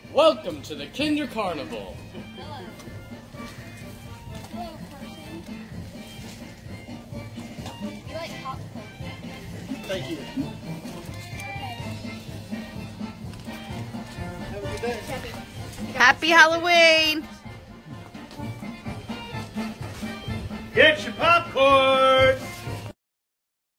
Welcome to the Kinder Carnival. Hello. Hello, person. You like popcorn? Thank you. Okay. Have a good day. Happy Halloween! Get your popcorn!